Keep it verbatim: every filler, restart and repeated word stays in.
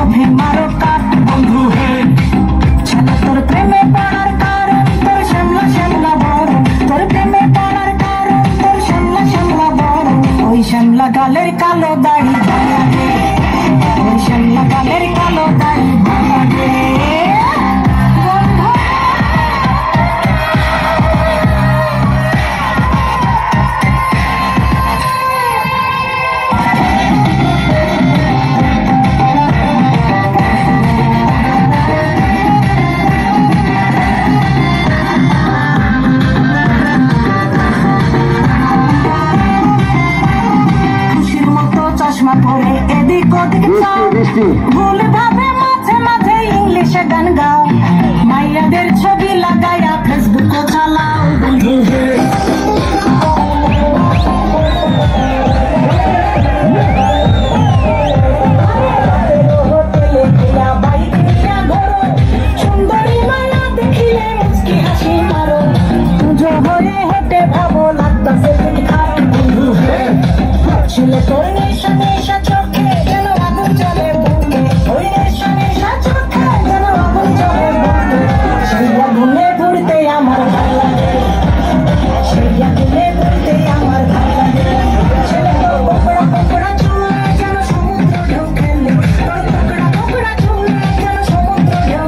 লোভে মারো কাট বন্ধু হে ছেলে তোর প্রেমে পড়ার কারণ তোর শ্যামলা শ্যামলা বড় তোর প্রেমে পড়ার কারণ তোর শ্যামলা শ্যামলা বড় ওই শ্যামলা গালের কালো দাড়ি ভাঙা রে ওই শ্যামলা গালের কালো দাড়ি ভাঙা রে চশমা পরে এদিক ওদিক ভুলে